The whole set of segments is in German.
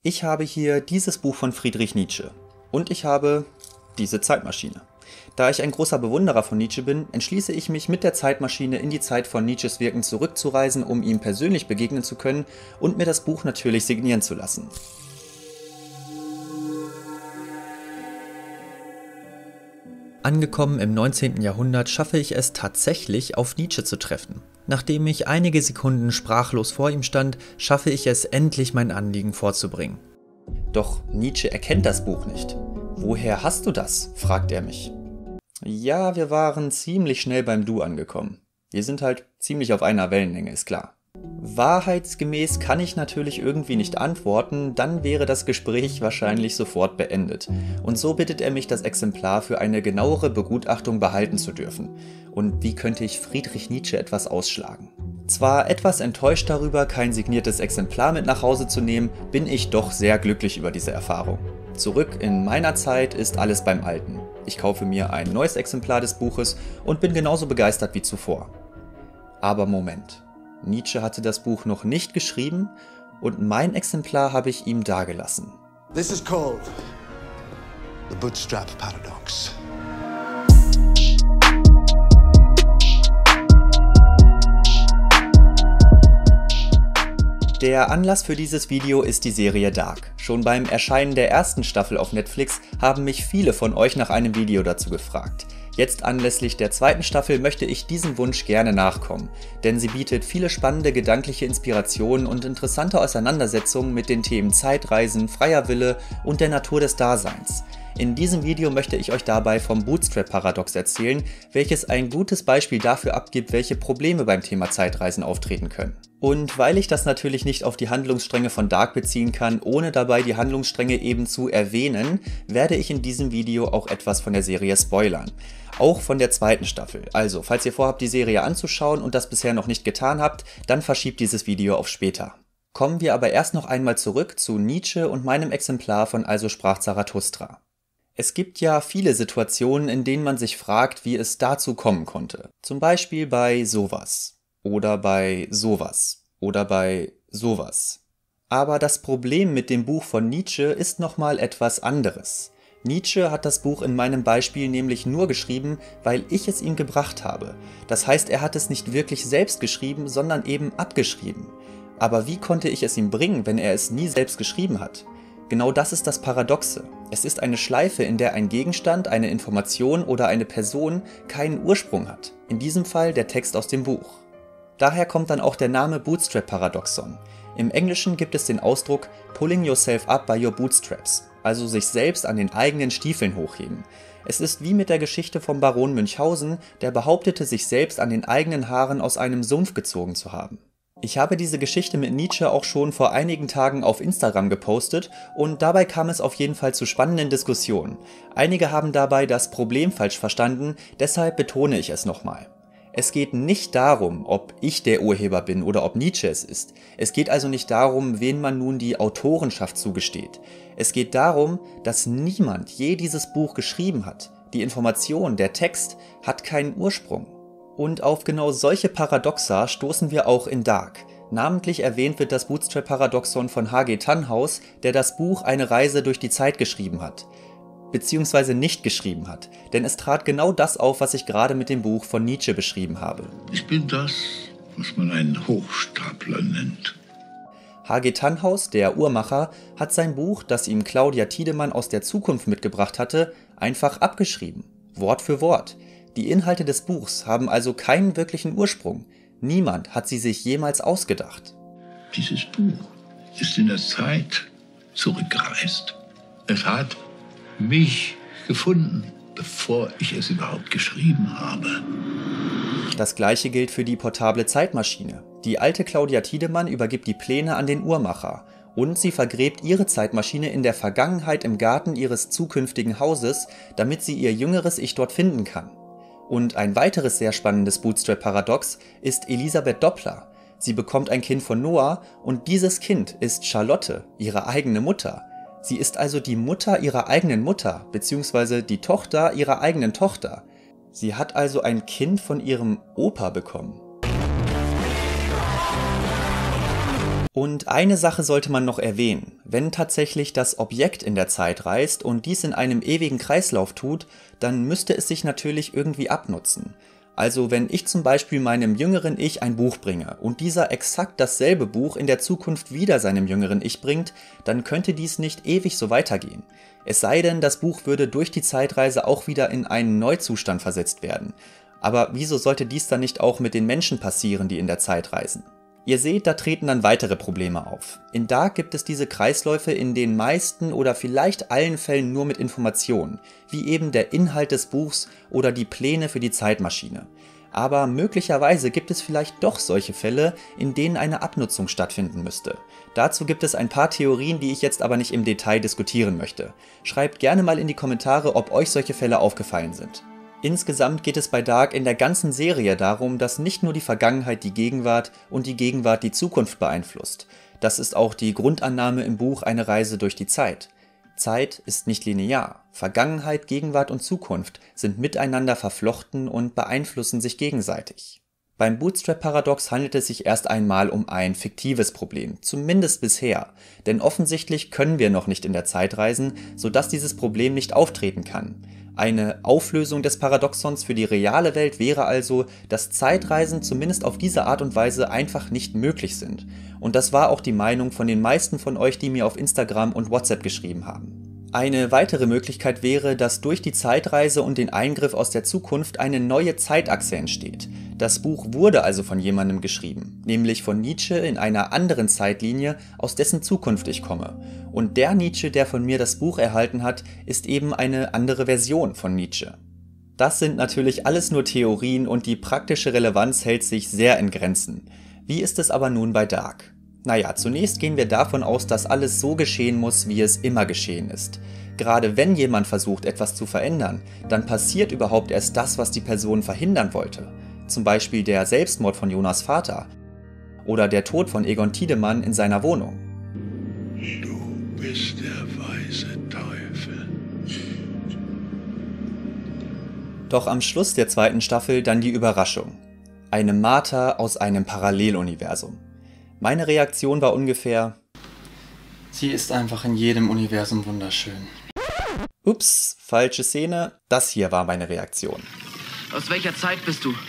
Ich habe hier dieses Buch von Friedrich Nietzsche und ich habe diese Zeitmaschine. Da ich ein großer Bewunderer von Nietzsche bin, entschließe ich mich, mit der Zeitmaschine in die Zeit von Nietzsches Wirken zurückzureisen, um ihm persönlich begegnen zu können und mir das Buch natürlich signieren zu lassen. Angekommen im 19. Jahrhundert schaffe ich es tatsächlich, auf Nietzsche zu treffen. Nachdem ich einige Sekunden sprachlos vor ihm stand, schaffe ich es endlich, mein Anliegen vorzubringen. Doch Nietzsche erkennt das Buch nicht. »Woher hast du das?« fragt er mich. Ja, wir waren ziemlich schnell beim Du angekommen. Wir sind halt ziemlich auf einer Wellenlänge, ist klar. Wahrheitsgemäß kann ich natürlich irgendwie nicht antworten, dann wäre das Gespräch wahrscheinlich sofort beendet. Und so bittet er mich, das Exemplar für eine genauere Begutachtung behalten zu dürfen. Und wie könnte ich Friedrich Nietzsche etwas ausschlagen? Zwar etwas enttäuscht darüber, kein signiertes Exemplar mit nach Hause zu nehmen, bin ich doch sehr glücklich über diese Erfahrung. Zurück in meiner Zeit ist alles beim Alten. Ich kaufe mir ein neues Exemplar des Buches und bin genauso begeistert wie zuvor. Aber Moment. Nietzsche hatte das Buch noch nicht geschrieben und mein Exemplar habe ich ihm dagelassen. This is called the Bootstrap Paradox. Der Anlass für dieses Video ist die Serie Dark. Schon beim Erscheinen der ersten Staffel auf Netflix haben mich viele von euch nach einem Video dazu gefragt. Jetzt anlässlich der zweiten Staffel möchte ich diesem Wunsch gerne nachkommen, denn sie bietet viele spannende gedankliche Inspirationen und interessante Auseinandersetzungen mit den Themen Zeitreisen, freier Wille und der Natur des Daseins. In diesem Video möchte ich euch dabei vom Bootstrap-Paradox erzählen, welches ein gutes Beispiel dafür abgibt, welche Probleme beim Thema Zeitreisen auftreten können. Und weil ich das natürlich nicht auf die Handlungsstränge von Dark beziehen kann, ohne dabei die Handlungsstränge eben zu erwähnen, werde ich in diesem Video auch etwas von der Serie spoilern. Auch von der zweiten Staffel. Also, falls ihr vorhabt, die Serie anzuschauen und das bisher noch nicht getan habt, dann verschiebt dieses Video auf später. Kommen wir aber erst noch einmal zurück zu Nietzsche und meinem Exemplar von Also sprach Zarathustra. Es gibt ja viele Situationen, in denen man sich fragt, wie es dazu kommen konnte. Zum Beispiel bei sowas. Oder bei sowas. Oder bei sowas. Aber das Problem mit dem Buch von Nietzsche ist nochmal etwas anderes. Nietzsche hat das Buch in meinem Beispiel nämlich nur geschrieben, weil ich es ihm gebracht habe. Das heißt, er hat es nicht wirklich selbst geschrieben, sondern eben abgeschrieben. Aber wie konnte ich es ihm bringen, wenn er es nie selbst geschrieben hat? Genau das ist das Paradoxe. Es ist eine Schleife, in der ein Gegenstand, eine Information oder eine Person keinen Ursprung hat. In diesem Fall der Text aus dem Buch. Daher kommt dann auch der Name Bootstrap-Paradoxon. Im Englischen gibt es den Ausdruck Pulling yourself up by your bootstraps, also sich selbst an den eigenen Stiefeln hochheben. Es ist wie mit der Geschichte vom Baron Münchhausen, der behauptete, sich selbst an den eigenen Haaren aus einem Sumpf gezogen zu haben. Ich habe diese Geschichte mit Nietzsche auch schon vor einigen Tagen auf Instagram gepostet und dabei kam es auf jeden Fall zu spannenden Diskussionen. Einige haben dabei das Problem falsch verstanden, deshalb betone ich es nochmal. Es geht nicht darum, ob ich der Urheber bin oder ob Nietzsche es ist. Es geht also nicht darum, wen man nun die Autorenschaft zugesteht. Es geht darum, dass niemand je dieses Buch geschrieben hat. Die Information, der Text, hat keinen Ursprung. Und auf genau solche Paradoxa stoßen wir auch in Dark. Namentlich erwähnt wird das Bootstrap-Paradoxon von H.G. Tannhaus, der das Buch Eine Reise durch die Zeit geschrieben hat. Beziehungsweise nicht geschrieben hat, denn es trat genau das auf, was ich gerade mit dem Buch von Nietzsche beschrieben habe. Ich bin das, was man einen Hochstapler nennt. H.G. Tannhaus, der Uhrmacher, hat sein Buch, das ihm Claudia Tiedemann aus der Zukunft mitgebracht hatte, einfach abgeschrieben. Wort für Wort. Die Inhalte des Buchs haben also keinen wirklichen Ursprung. Niemand hat sie sich jemals ausgedacht. Dieses Buch ist in der Zeit zurückgereist. Es hat mich gefunden, bevor ich es überhaupt geschrieben habe. Das gleiche gilt für die portable Zeitmaschine. Die alte Claudia Tiedemann übergibt die Pläne an den Uhrmacher und sie vergräbt ihre Zeitmaschine in der Vergangenheit im Garten ihres zukünftigen Hauses, damit sie ihr jüngeres Ich dort finden kann. Und ein weiteres sehr spannendes Bootstrap-Paradox ist Elisabeth Doppler. Sie bekommt ein Kind von Noah und dieses Kind ist Charlotte, ihre eigene Mutter. Sie ist also die Mutter ihrer eigenen Mutter, beziehungsweise die Tochter ihrer eigenen Tochter. Sie hat also ein Kind von ihrem Opa bekommen. Und eine Sache sollte man noch erwähnen: Wenn tatsächlich das Objekt in der Zeit reist und dies in einem ewigen Kreislauf tut, dann müsste es sich natürlich irgendwie abnutzen. Also wenn ich zum Beispiel meinem jüngeren Ich ein Buch bringe und dieser exakt dasselbe Buch in der Zukunft wieder seinem jüngeren Ich bringt, dann könnte dies nicht ewig so weitergehen. Es sei denn, das Buch würde durch die Zeitreise auch wieder in einen Neuzustand versetzt werden. Aber wieso sollte dies dann nicht auch mit den Menschen passieren, die in der Zeit reisen? Ihr seht, da treten dann weitere Probleme auf. In Dark gibt es diese Kreisläufe in den meisten oder vielleicht allen Fällen nur mit Informationen, wie eben der Inhalt des Buchs oder die Pläne für die Zeitmaschine. Aber möglicherweise gibt es vielleicht doch solche Fälle, in denen eine Abnutzung stattfinden müsste. Dazu gibt es ein paar Theorien, die ich jetzt aber nicht im Detail diskutieren möchte. Schreibt gerne mal in die Kommentare, ob euch solche Fälle aufgefallen sind. Insgesamt geht es bei Dark in der ganzen Serie darum, dass nicht nur die Vergangenheit die Gegenwart und die Gegenwart die Zukunft beeinflusst. Das ist auch die Grundannahme im Buch Eine Reise durch die Zeit. Zeit ist nicht linear. Vergangenheit, Gegenwart und Zukunft sind miteinander verflochten und beeinflussen sich gegenseitig. Beim Bootstrap-Paradox handelt es sich erst einmal um ein fiktives Problem, zumindest bisher, denn offensichtlich können wir noch nicht in der Zeit reisen, sodass dieses Problem nicht auftreten kann. Eine Auflösung des Paradoxons für die reale Welt wäre also, dass Zeitreisen zumindest auf diese Art und Weise einfach nicht möglich sind. Und das war auch die Meinung von den meisten von euch, die mir auf Instagram und WhatsApp geschrieben haben. Eine weitere Möglichkeit wäre, dass durch die Zeitreise und den Eingriff aus der Zukunft eine neue Zeitachse entsteht. Das Buch wurde also von jemandem geschrieben, nämlich von Nietzsche in einer anderen Zeitlinie, aus dessen Zukunft ich komme. Und der Nietzsche, der von mir das Buch erhalten hat, ist eben eine andere Version von Nietzsche. Das sind natürlich alles nur Theorien und die praktische Relevanz hält sich sehr in Grenzen. Wie ist es aber nun bei Dark? Naja, zunächst gehen wir davon aus, dass alles so geschehen muss, wie es immer geschehen ist. Gerade wenn jemand versucht, etwas zu verändern, dann passiert überhaupt erst das, was die Person verhindern wollte. Zum Beispiel der Selbstmord von Jonas Vater oder der Tod von Egon Tiedemann in seiner Wohnung. Du bist der weise Teufel. Doch am Schluss der zweiten Staffel dann die Überraschung. Eine Martha aus einem Paralleluniversum. Meine Reaktion war ungefähr: Sie ist einfach in jedem Universum wunderschön. Ups, falsche Szene. Das hier war meine Reaktion. Aus welcher Zeit bist du?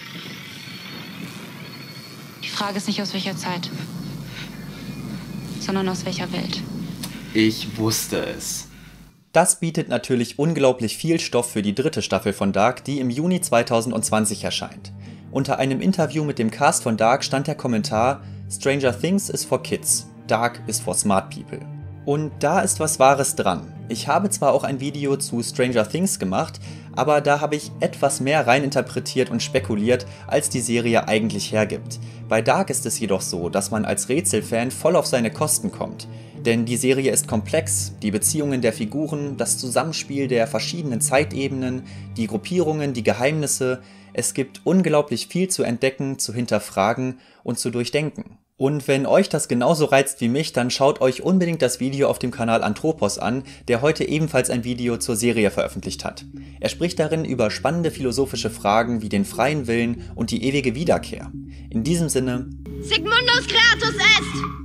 Die Frage ist nicht, aus welcher Zeit, sondern aus welcher Welt. Ich wusste es. Das bietet natürlich unglaublich viel Stoff für die dritte Staffel von Dark, die im Juni 2020 erscheint. Unter einem Interview mit dem Cast von Dark stand der Kommentar: Stranger Things is for kids, Dark is for smart people. Und da ist was Wahres dran. Ich habe zwar auch ein Video zu Stranger Things gemacht, aber da habe ich etwas mehr reininterpretiert und spekuliert, als die Serie eigentlich hergibt. Bei Dark ist es jedoch so, dass man als Rätselfan voll auf seine Kosten kommt. Denn die Serie ist komplex, die Beziehungen der Figuren, das Zusammenspiel der verschiedenen Zeitebenen, die Gruppierungen, die Geheimnisse. Es gibt unglaublich viel zu entdecken, zu hinterfragen und zu durchdenken. Und wenn euch das genauso reizt wie mich, dann schaut euch unbedingt das Video auf dem Kanal Anthropos an, der heute ebenfalls ein Video zur Serie veröffentlicht hat. Er spricht darin über spannende philosophische Fragen wie den freien Willen und die ewige Wiederkehr. In diesem Sinne: Sigmundus Creatus est!